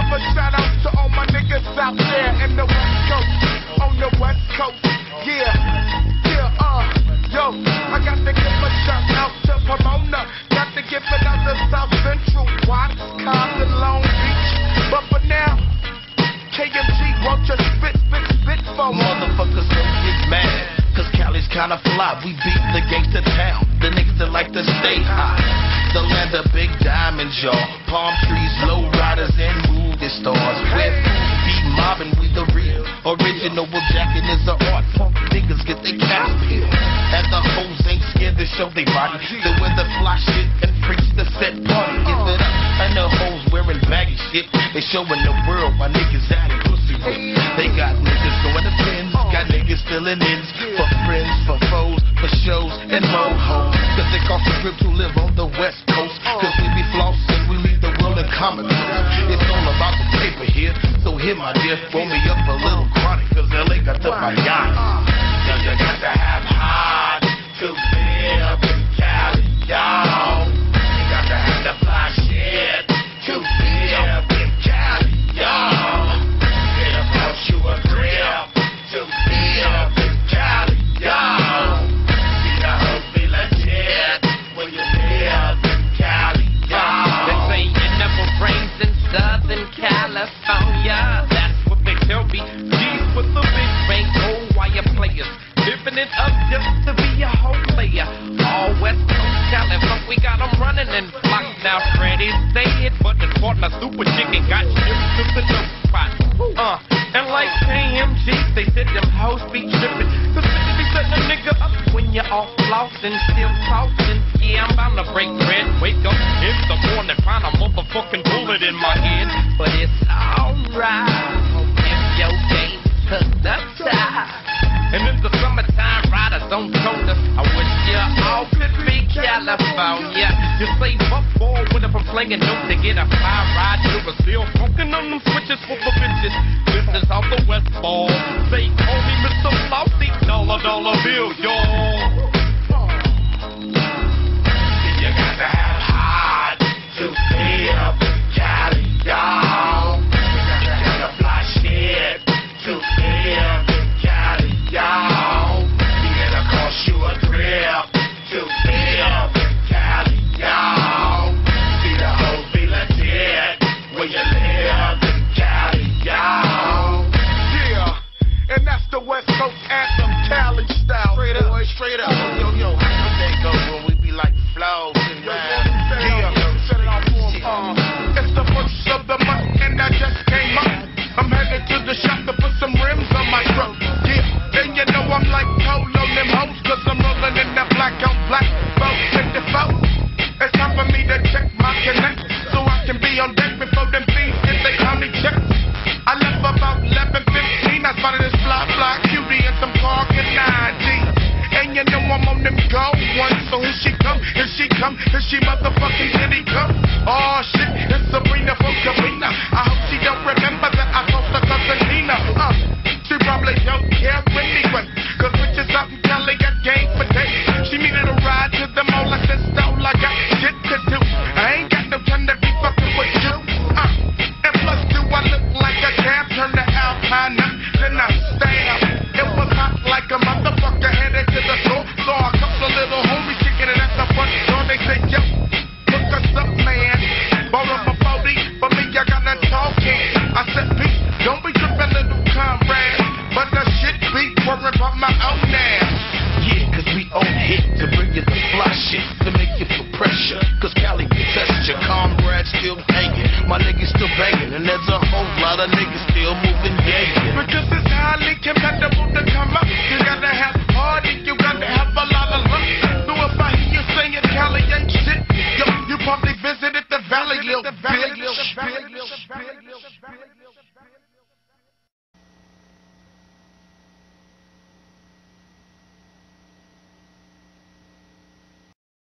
give a shout out to all my niggas out there in the West Coast, on the West Coast. Yeah, yo, I got to give a shout out to Pomona. Got to give it out to South Central, Watts, Compton, Long Beach. But for now, KMG, won't you spit for Mothafuckers don't get mad, cause Cali's kinda fly. We beat the gangsta town, the niggas that like to stay high. The land of big diamonds, y'all. Palm trees, lowriders, and movie stars. Where fools be mobbin', we the real original. Well, jackin is the art. Funk niggas get their caps peeled. And the hoes ain't scared to show they body. They wear the fly shit and preach the set party. Give it up. And the hoes wearing baggy shit. They showing the world my niggas out in pussy whip. They got niggas going to pins, got niggas filling ins. For friends, for foes, for shows, and mo-hoes. Cause they cost a grip to live on the West Coast. Cause we be flossing, we leave the world in common. It's all about the paper here. So here my dear, roll me up a little chronic. Cause LA got the baggy. Cause you got to have heart to live in Cali, y'all. You got to have the fly shit to live in Cali, y'all. It'll cost you a grip to live in Cali, y'all. See the hoes be legit when you live in Cali, y'all. They say it never rains in Southern California. That's what they tell me. These with the big bank, oh, wire players. Living it up just to be a whole player. All West Coast talent, but we got them running in flocks. Now Freddy say it, but the partner super chicken got shipped to the dope spot. And like KMG, they said them hoes be trippin'. Cause bitches be setting a nigga up when you're off flossing, still tossing. Yeah, I'm bound to break bread. Wake up in the morning, find a motherfucking bullet in my head. But it's alright if your game's hooked up tight. And in the summertime, riders on shoulders. I wish you all could be California. You say fuck ball when I'm flinging notes to get a fire ride. You're still smoking on them switches for the bitches. This is how the West Ball. Say, call me Mr. Flossy, dollar bill, y'all. You got to have heart to live in Cali, y'all. You got to have the fly shit to live in Cali, y'all. It'll cost you a grip to live in Cali, y'all. See the hoes be legit when you live in Cali, y'all. Yeah, and that's the West Coast anthem, Cali style. Straight up, boy, straight up. Yo, how come they go when we be like flows and Set it off for it's the first of the month and I just came up. I'm headed to the shop to put some rims on my truck. Yeah, and you know I'm like cold on them hoes. Cause I'm rolling in that black on black, 454. It's time for me to check my connect, so I can be on deck before them thieves get they county checks. I left about 11:15. I spotted this fly cutie and some Kokane 9G. And you know I'm on them go ones. So here she come, here she motherfucking diddy come. Oh shit, it's Sabrina from Kabina. I hope she don't remember that I told her cousin Nina. She probably don't care anyway. Cause bitches out in Cali got game for days. She needed a ride to the mall. I said, stole, I got shit to do. I ain't got no time to be fucking with you. And plus, do I look like a cab? Turn the Alpine up, then I stab. It was hot like a motherfucker headed to the store. Saw a couple of little homies kicking it at the front door. They say, yo, hook us up, man. Borrow my 40, but me, I got that talking. I said, peace, don't be tripping, little comrade. But the shit be worried about my own ass. yeah, cause we on hit to bring you the fly shit to make you feel pressure. Cause Cali can test your comrades still hanging. My niggas still banging, and there's a whole lot of niggas still moving gang. Because it's highly compatible to come up. You gotta have heart and you gotta have a lot of luck. So if I hear you saying Cali ain't shit, yo, you probably visited the valley, little bitch.